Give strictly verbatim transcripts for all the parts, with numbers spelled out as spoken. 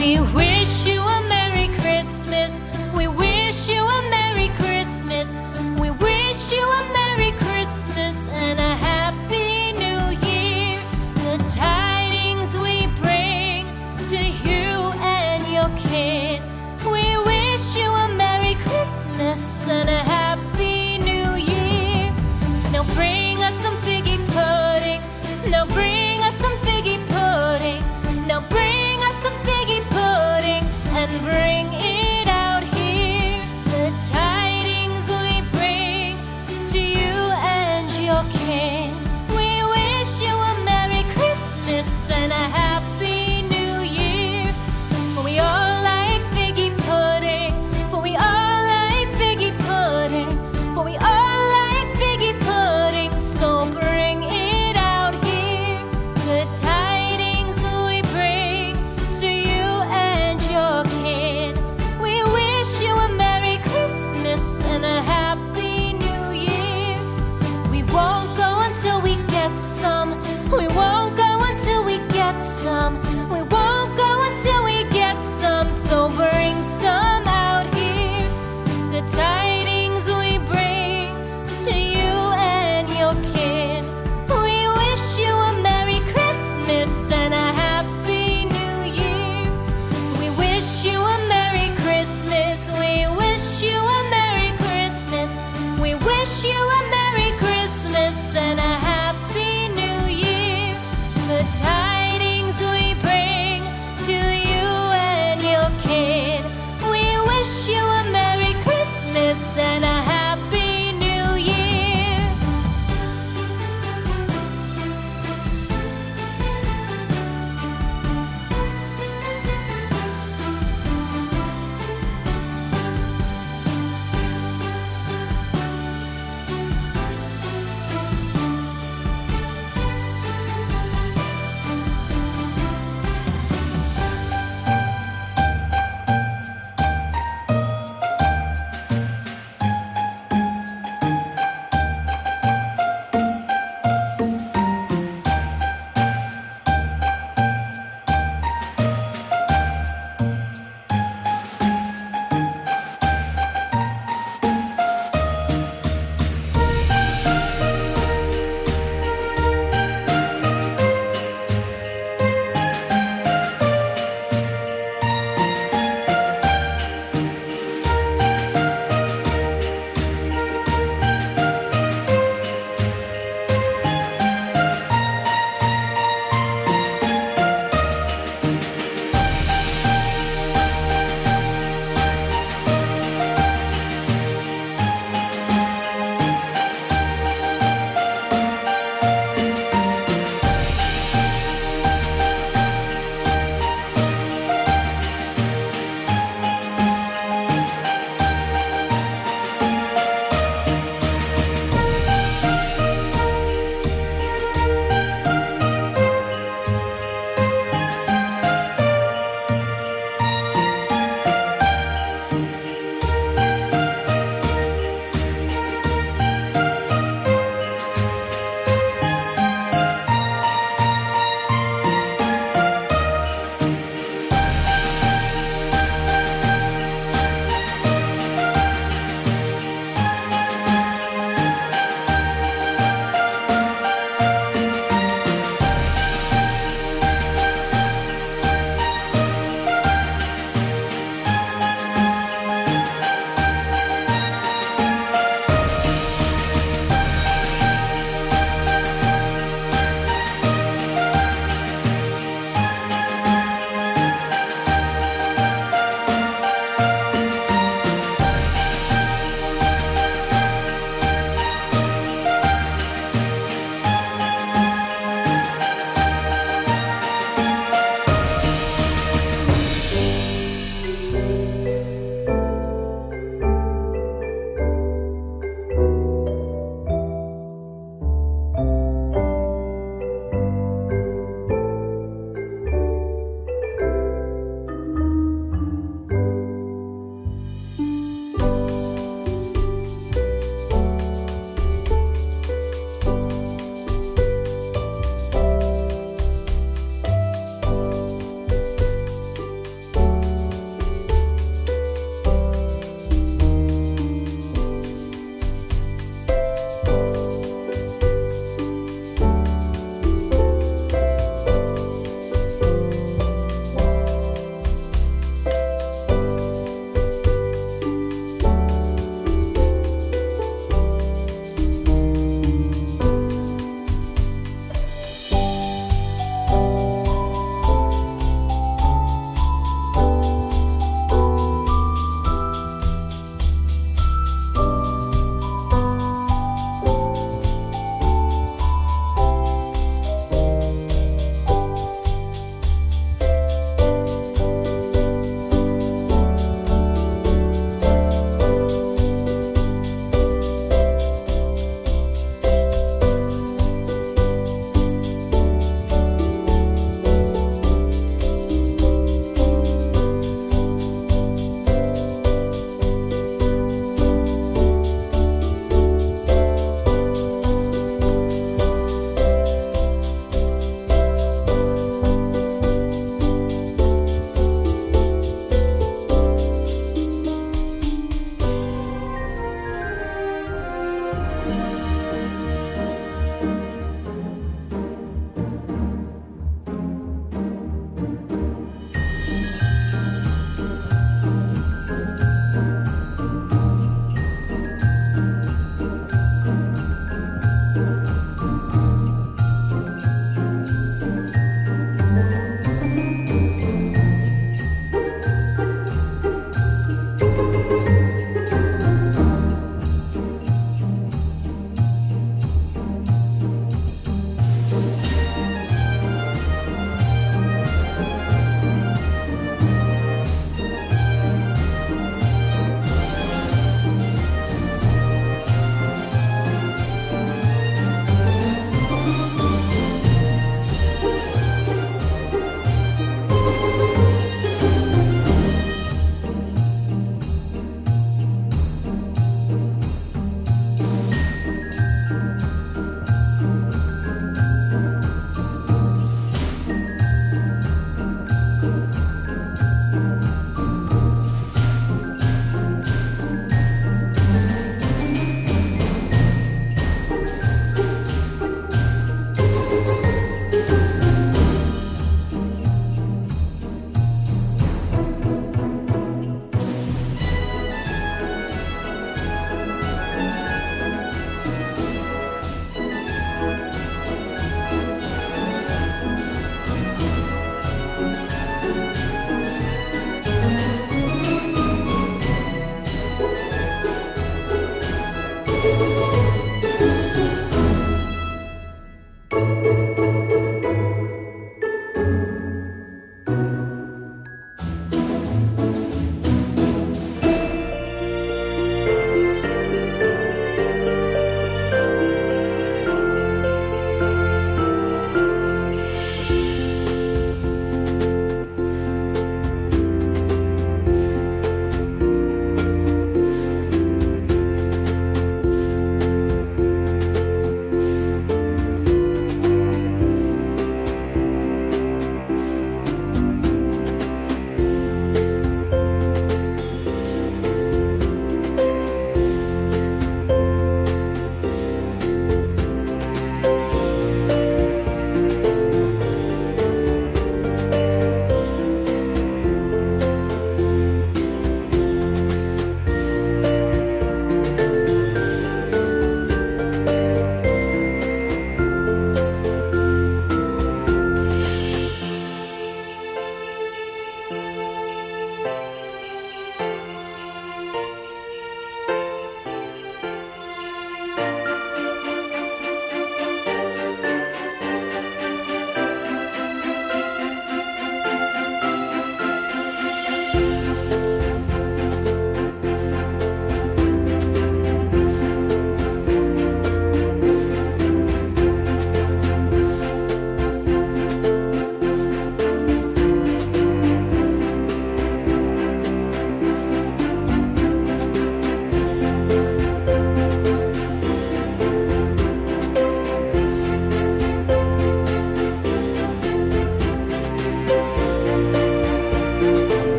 We wish you a Merry Christmas. We wish you a Merry Christmas. We wish you a Merry Christmas and a Happy New Year. The tidings we bring to you and your kid. We wish you a Merry Christmas and a Happy New Year. Now bring us some figgy pudding. Now bring us some figgy pudding. Now bring us some figgy pudding and bring it out here. The tidings we bring to you and your kin. We wish you a Merry Christmas and a Happy New Year. For we all like figgy pudding. For we all like figgy pudding. For we all like figgy pudding. So bring it out here.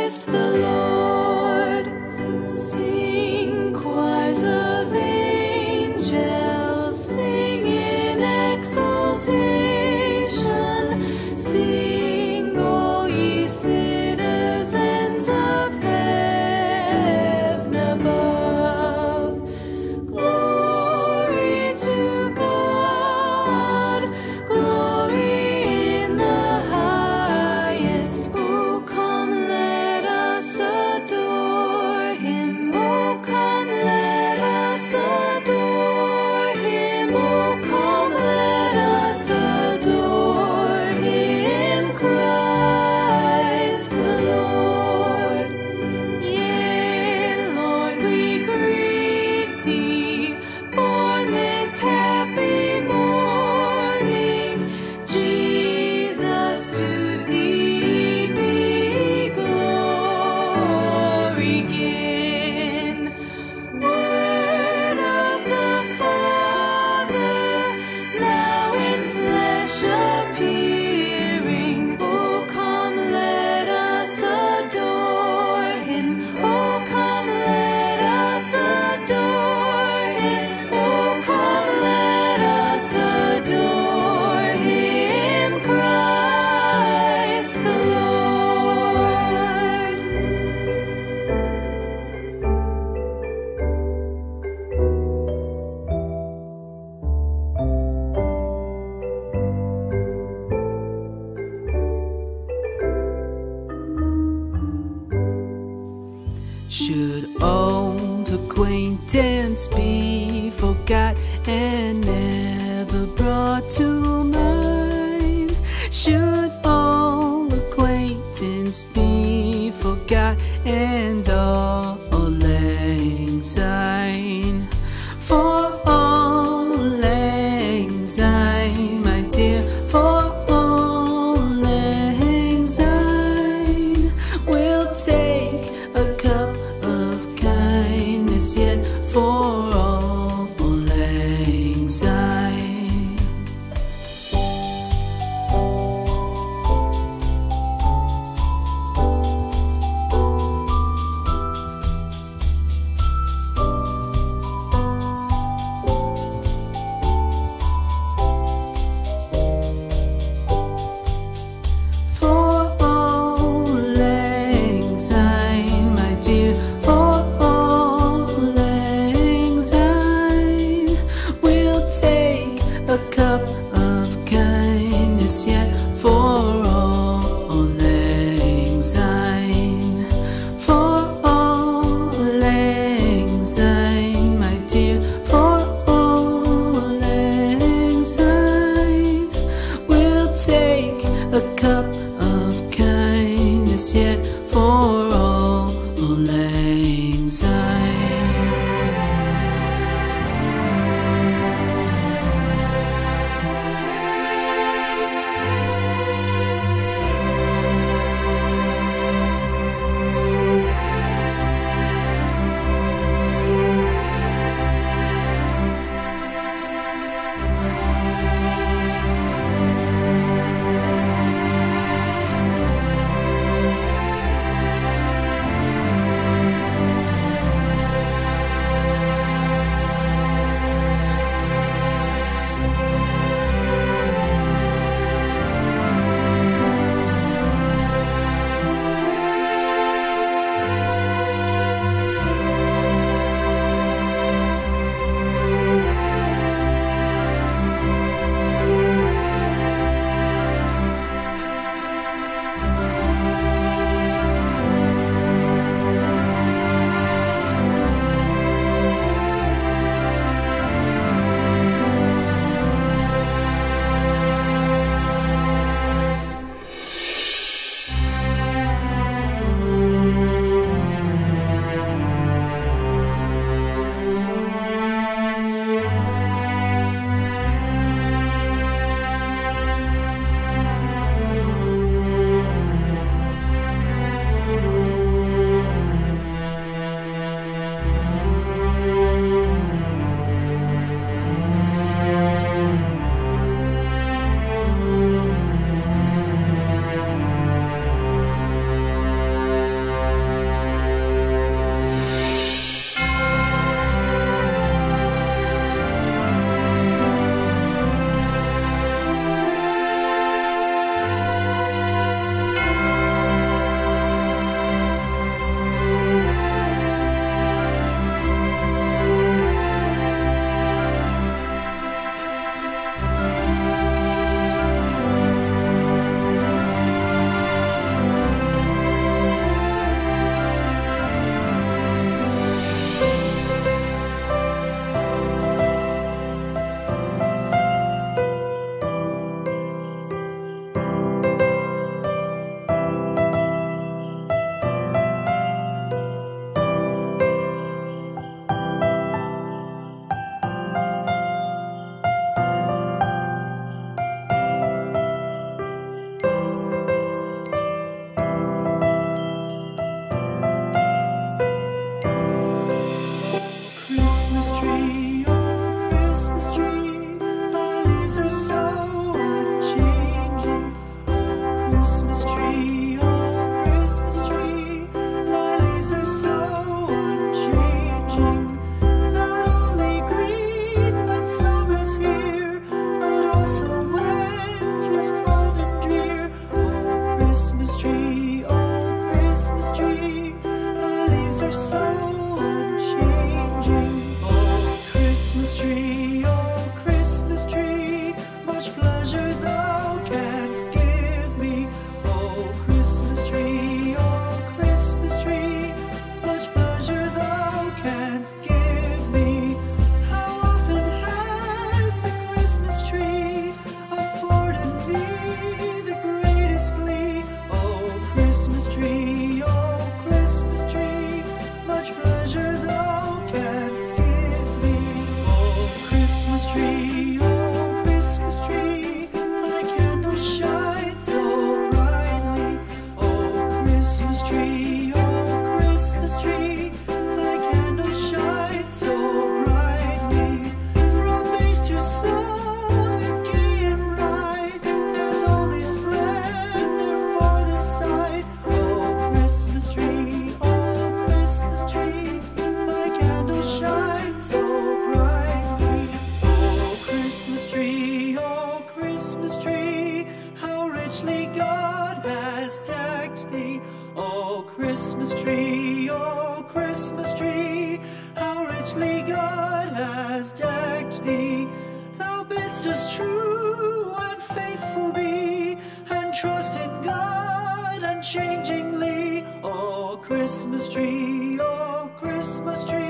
Christ the Lord. Sing, choirs of angels, sing in exultation. Sing, all ye citizens of heaven above. Glory to God, glory in the highest. Oh, come, let us adore him. Oh, come, let us adore him. Oh, come, let us adore him, Christ the Lord. Yea, Lord, we greet thee, born this happy morning. Jesus, to thee be glory given. Word of the Father, now in flesh appearing. Oh, come, let us adore him. Oh, come, let us adore him. Oh, come, let us adore him, Christ the Lord. Should old acquaintance be forgot and never brought to mind? Should old acquaintance be forgot and Auld Lang Syne? For Auld Lang Syne, my dear, for Auld Lang Syne, we'll take a cup of kindness yet for Auld Lang Syne. For Auld Lang Syne, my dear, for Auld Lang Syne, we'll take a cup of kindness yet for Auld Lang Syne. For Auld Lang Syne, my dear, for Auld Lang Syne, we'll take a cup of kindness yet for Auld Lang Syne. Christmas tree, thy leaves are so unchanging. Not only green when summer's here, but also when 'tis cold and drear. Oh, Christmas tree, oh, Christmas tree, thy leaves are so unchanging. Oh, Christmas tree, oh, Christmas tree, much pleasure thou canst give me. Oh, Christmas tree, oh, Christmas tree, much pleasure thou canst give me. How often has the Christmas tree afforded me the greatest glee? Oh, Christmas tree, oh, Christmas tree, much pleasure thou canst give me. Oh, Christmas tree, oh, Christmas tree, thy candles shine so brightly. Oh, Christmas tree, oh, Christmas tree, thy candles shine so brightly. From base to summit, gay and bright, there's only splendor for the sight. Oh, Christmas tree, oh, Christmas tree, thy candles shine so brightly. Oh, Christmas tree, oh, Christmas tree, how richly God has decked thee. Oh, Christmas tree, oh, Christmas tree, how richly God has decked thee. Thou bidst us true and faithful be, and trust in God unchangingly. Oh, Christmas tree, oh, Christmas tree,